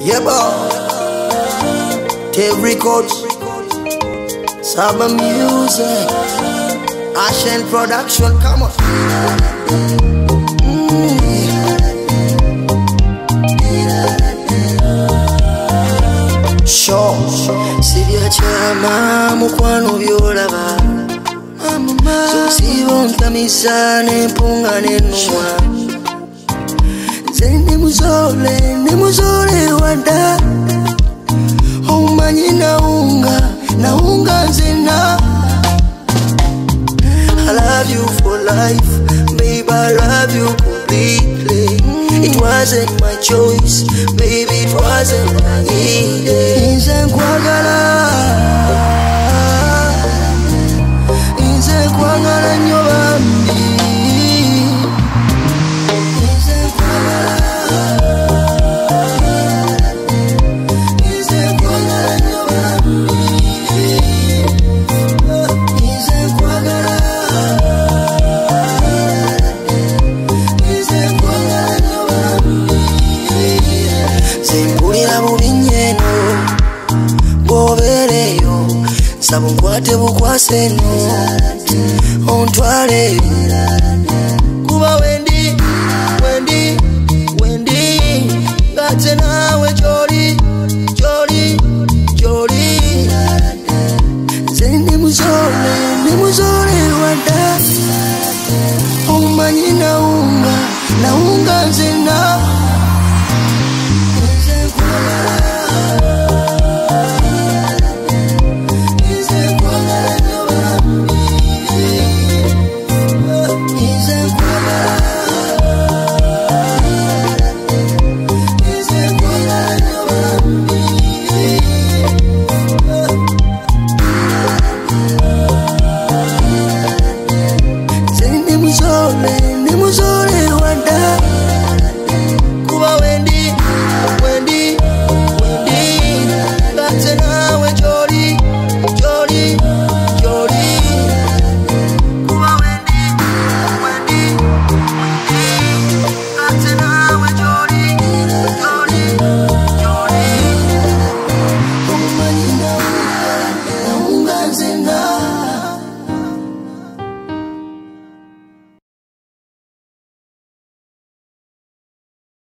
Yeah, boy. Tape records, Saba music, Ashen production. Come on. Show. Sibya chama mukwano byolaba. Sibonta misane mpunga nenwa. Zene muzole wanda. Umanyi naunga zina. I love you for life, babe, I love you completely. It wasn't my choice, baby, it wasn't my need. Inze kwagala nnyo bambi. Zimpulira bubinyeno gobereyo saba nkwate bukwaseno ontwale kuba wendi gate na